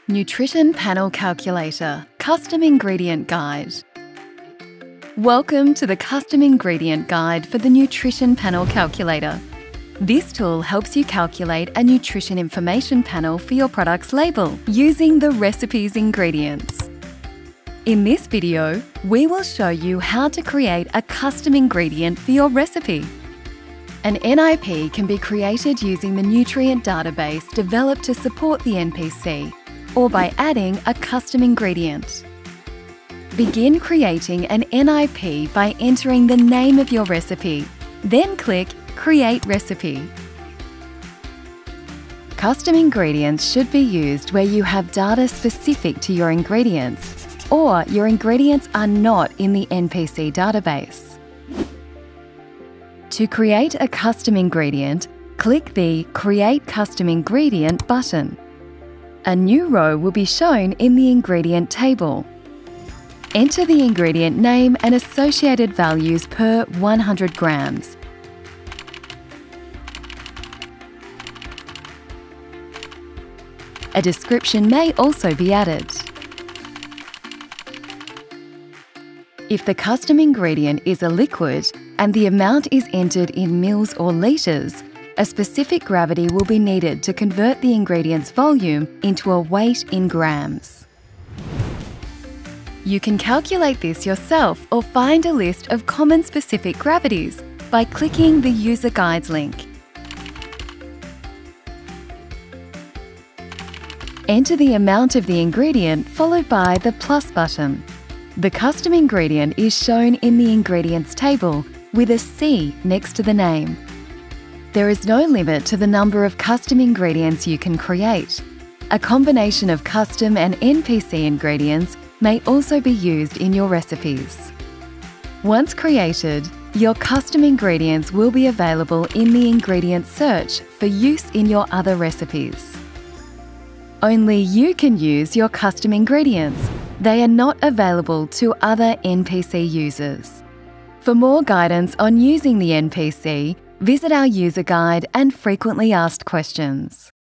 Nutrition Panel Calculator Custom Ingredient Guide. Welcome to the Custom Ingredient Guide for the Nutrition Panel Calculator. This tool helps you calculate a nutrition information panel for your product's label using the recipe's ingredients. In this video, we will show you how to create a custom ingredient for your recipe. An NIP can be created using the nutrient database developed to support the NPC, or by adding a custom ingredient. Begin creating an NIP by entering the name of your recipe, then click Create Recipe. Custom ingredients should be used where you have data specific to your ingredients, or your ingredients are not in the NPC database. To create a custom ingredient, click the Create Custom Ingredient button. A new row will be shown in the ingredient table. Enter the ingredient name and associated values per 100 grams. A description may also be added. If the custom ingredient is a liquid and the amount is entered in mils or litres, a specific gravity will be needed to convert the ingredient's volume into a weight in grams. You can calculate this yourself or find a list of common specific gravities by clicking the User Guides link. Enter the amount of the ingredient followed by the plus button. The custom ingredient is shown in the ingredients table with a C next to the name. There is no limit to the number of custom ingredients you can create. A combination of custom and NPC ingredients may also be used in your recipes. Once created, your custom ingredients will be available in the ingredient search for use in your other recipes. Only you can use your custom ingredients. They are not available to other NPC users. For more guidance on using the NPC, visit our user guide and frequently asked questions.